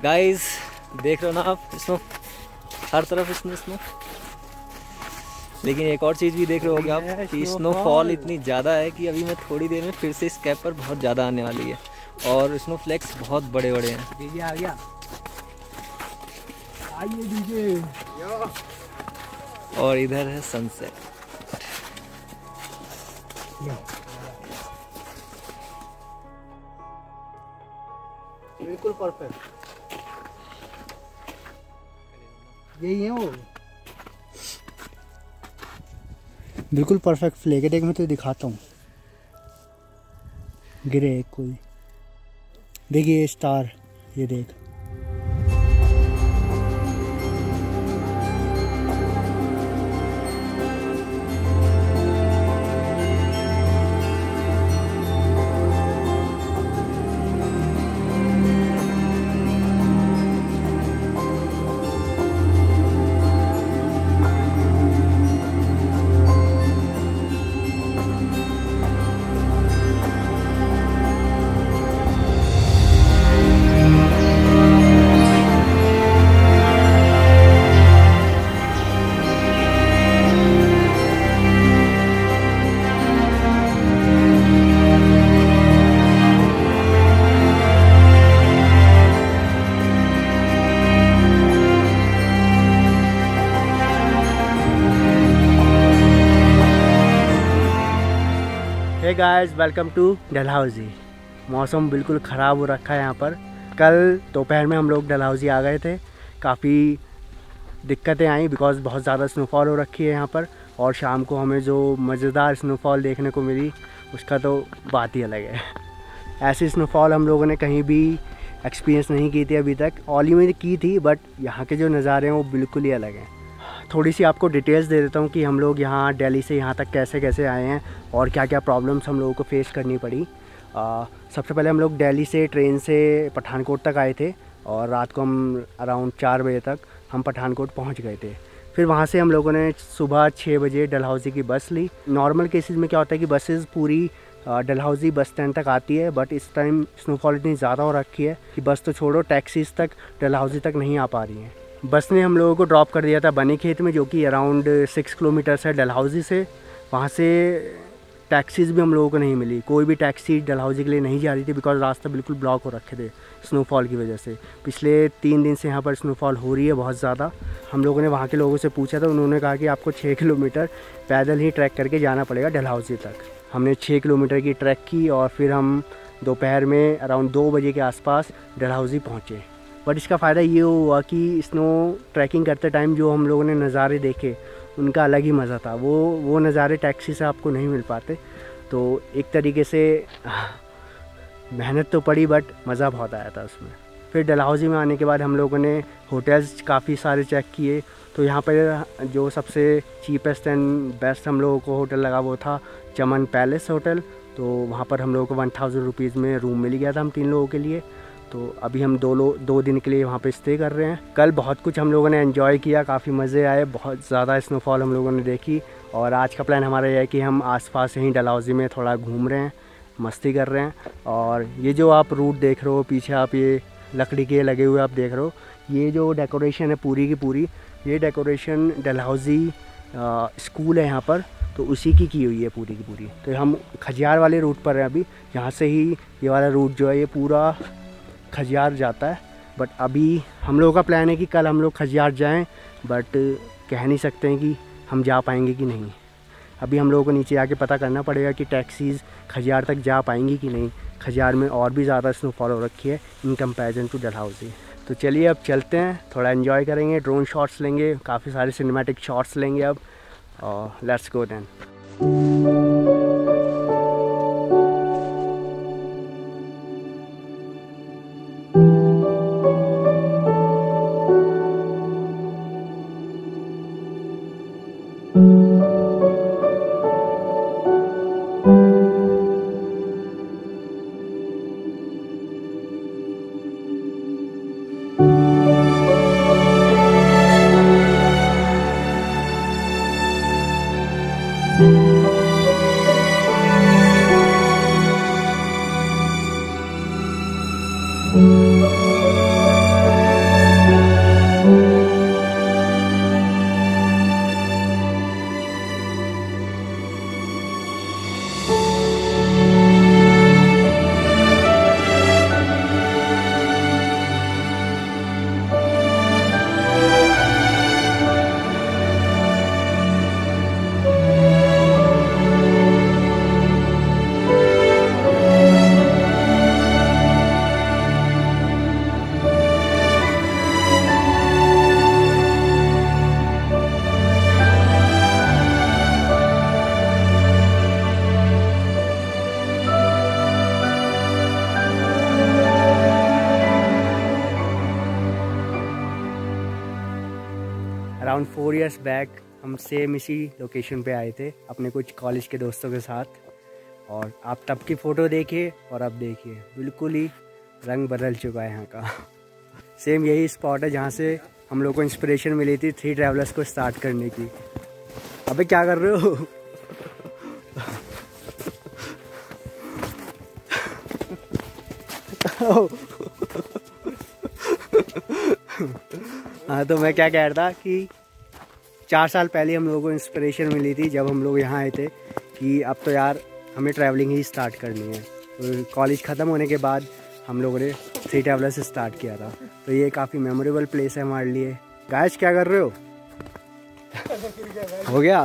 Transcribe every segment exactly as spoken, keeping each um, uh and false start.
Guys देख रहे हो ना आप, स्नो हर तरफ स्नो स्नो। लेकिन एक और चीज़ भी देख रहे होगे आप कि स्नोफॉल इतनी ज़्यादा है कि अभी मैं थोड़ी देर में फिर से इस कैप पर बहुत ज़्यादा आने वाली है और स्नो फ्लेक्स बहुत बड़े बड़े हैं। डीजे आ गया, आइए डीजे। और इधर है सनसेट। बिल्कुल परफेक्ट, यही है वो, बिल्कुल परफेक्ट फ्लैग है। देख मैं तो दिखाता हूँ, गिरे एक कोई, देखिए स्टार, ये देख। Hey guys, welcome to Dalhousie. मौसम बिल्कुल ख़राब हो रखा है यहाँ पर। कल दोपहर में हम लोग डलहौजी आ गए थे, काफ़ी दिक्कतें आई बिकॉज़ बहुत ज़्यादा स्नोफॉल हो रखी है यहाँ पर। और शाम को हमें जो मज़ेदार स्नोफॉल देखने को मिली उसका तो बात ही अलग है। ऐसी स्नोफॉल हम लोगों ने कहीं भी एक्सपीरियंस नहीं की थी अभी तक। ओली में की थी, बट यहाँ के जो नज़ारे हैं वो बिल्कुल ही अलग हैं। थोड़ी सी आपको डिटेल्स दे देता हूँ कि हम लोग यहाँ दिल्ली से यहाँ तक कैसे कैसे आए हैं और क्या क्या प्रॉब्लम्स हम लोगों को फेस करनी पड़ी। आ, सबसे पहले हम लोग दिल्ली से ट्रेन से पठानकोट तक आए थे और रात को हम अराउंड चार बजे तक हम पठानकोट पहुँच गए थे। फिर वहाँ से हम लोगों ने सुबह छः बजे डलहौजी की बस ली। नॉर्मल केसेस में क्या होता है कि बसेज़ पूरी डलहौजी बस स्टैंड तक आती है, बट इस टाइम स्नोफॉल इतनी ज़्यादा हो रखी है कि बस तो छोड़ो, टैक्सीज़ तक डलहौजी तक नहीं आ पा रही हैं। बस ने हम लोगों को ड्रॉप कर दिया था बनी खेत में, जो कि अराउंड सिक्स किलोमीटर्स है डलहौजी से। वहाँ से टैक्सीज़ भी हम लोगों को नहीं मिली, कोई भी टैक्सी डलहौजी के लिए नहीं जा रही थी बिकॉज रास्ता बिल्कुल ब्लॉक हो रखे थे स्नोफॉल की वजह से। पिछले तीन दिन से यहाँ पर स्नोफॉल हो रही है बहुत ज़्यादा। हम लोगों ने वहाँ के लोगों से पूछा था, उन्होंने कहा कि आपको छः किलोमीटर पैदल ही ट्रैक करके जाना पड़ेगा डलहौजी तक। हमने छः किलोमीटर की ट्रैक की और फिर हम दोपहर में अराउंड दो बजे के आसपास डलहौजी पहुँचे। बट इसका फ़ायदा ये हुआ कि स्नो ट्रैकिंग करते टाइम जो हम लोगों ने नज़ारे देखे उनका अलग ही मज़ा था। वो वो नज़ारे टैक्सी से आपको नहीं मिल पाते। तो एक तरीके से मेहनत तो पड़ी बट मज़ा बहुत आया था उसमें। फिर डलहौजी में आने के बाद हम लोगों ने होटल्स काफ़ी सारे चेक किए। तो यहाँ पर जो सबसे चीपेस्ट एंड बेस्ट हम लोगों को होटल लगा वो था चमन पैलेस होटल। तो वहाँ पर हम लोगों को वन थाउजेंड रुपीज़ में रूम मिल गया था हम तीन लोगों के लिए। तो अभी हम दो लो दो दिन के लिए वहाँ पे स्टे कर रहे हैं। कल बहुत कुछ हम लोगों ने एंजॉय किया, काफ़ी मज़े आए, बहुत ज़्यादा स्नोफॉल हम लोगों ने देखी। और आज का प्लान हमारा यह है कि हम आसपास यहीं डलहौजी में थोड़ा घूम रहे हैं, मस्ती कर रहे हैं। और ये जो आप रूट देख रहे हो पीछे, आप ये लकड़ी के लगे हुए आप देख रहे हो, ये जो डेकोरेशन है पूरी की पूरी, ये डेकोरेशन डलहौजी स्कूल है यहाँ पर, तो उसी की की हुई है पूरी की पूरी। तो हम खजियार वाले रूट पर हैं अभी। यहाँ से ही ये वाला रूट जो है ये पूरा खजियार जाता है। बट अभी हम लोगों का प्लान है कि कल हम लोग खजियार जाएं, बट कह नहीं सकते हैं कि हम जा पाएंगे कि नहीं। अभी हम लोगों को नीचे आके पता करना पड़ेगा कि टैक्सीज़ खजियार तक जा पाएंगी कि नहीं। खजियार में और भी ज़्यादा स्नोफॉल हो रखी है इन कंपैरिजन टू डलहौजी। तो चलिए अब चलते हैं, थोड़ा एंजॉय करेंगे, ड्रोन शॉट्स लेंगे, काफ़ी सारे सिनेमैटिक शॉट्स लेंगे अब। और let's go then. Thank around four years back हम सेम इसी लोकेशन पे आए थे अपने कुछ कॉलेज के दोस्तों के साथ, और आप तब की फ़ोटो देखिए और अब देखिए बिल्कुल ही रंग बदल चुका है यहाँ का। सेम यही स्पॉट है जहाँ से हम लोग को इंस्पिरेशन मिली थी थ्री ट्रैवलर्स को स्टार्ट करने की। अबे क्या कर रहे हो? हाँ, तो मैं क्या कह रहा था कि चार साल पहले हम लोगों को इंस्पिरेशन मिली थी जब हम लोग यहाँ आए थे कि अब तो यार हमें ट्रैवलिंग ही स्टार्ट करनी है। तो कॉलेज ख़त्म होने के बाद हम लोगों ने थ्री ट्रैवलर से स्टार्ट किया था। तो ये काफ़ी मेमोरेबल प्लेस है हमारे लिए। गाइस क्या कर रहे हो? हो गया?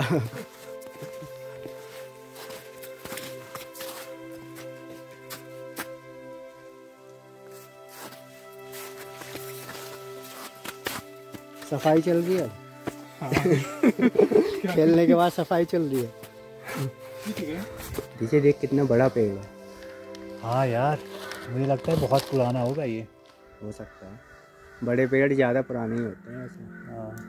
सफाई चल रही है। हाँ। खेलने के बाद सफाई चल रही है। पीछे देख कितना बड़ा पेड़ है। हाँ यार, मुझे लगता है बहुत पुराना होगा ये। हो सकता है, बड़े पेड़ ज़्यादा पुराने ही होते हैं ऐसे। हाँ।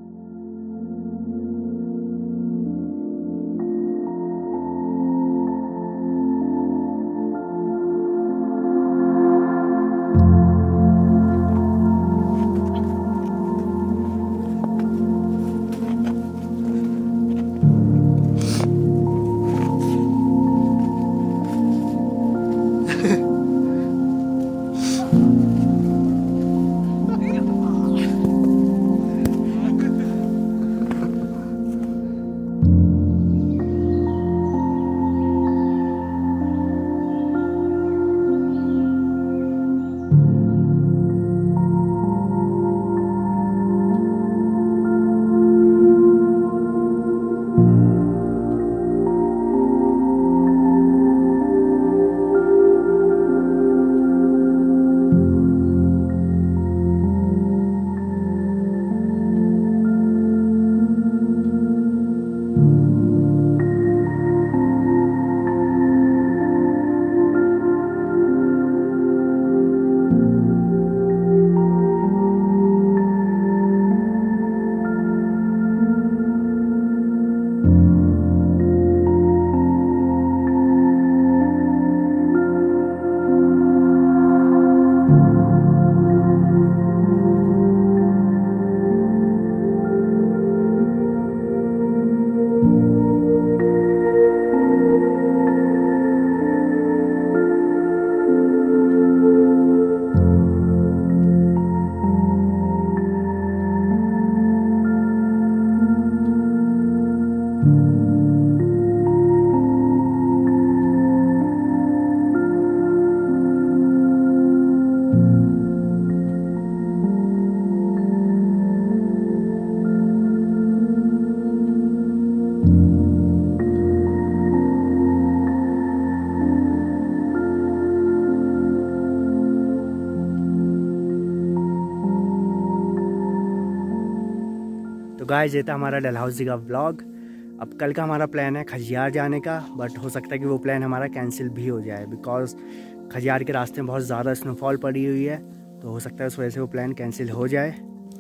गाइस ये था हमारा डलहौजी का व्लॉग। अब कल का हमारा प्लान है खजियार जाने का, बट हो सकता है कि वो प्लान हमारा कैंसिल भी हो जाए बिकॉज खजियार के रास्ते में बहुत ज़्यादा स्नोफॉल पड़ी हुई है, तो हो सकता है उस वजह से वो प्लान कैंसिल हो जाए।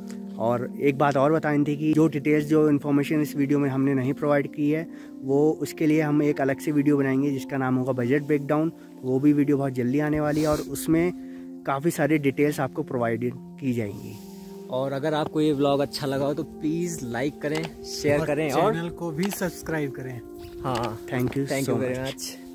और एक बात और बतानी थी कि जो डिटेल्स जो इन्फॉर्मेशन इस वीडियो में हमने नहीं प्रोवाइड की है वो उसके लिए हम एक अलग से वीडियो बनाएंगे जिसका नाम होगा बजट ब्रेकडाउन। वो भी वीडियो बहुत जल्दी आने वाली है और उसमें काफ़ी सारी डिटेल्स आपको प्रोवाइड की जाएंगी। और अगर आपको ये व्लॉग अच्छा लगा हो तो प्लीज़ लाइक करें, शेयर करें और चैनल को भी सब्सक्राइब करें। हाँ, thank you thank you very much.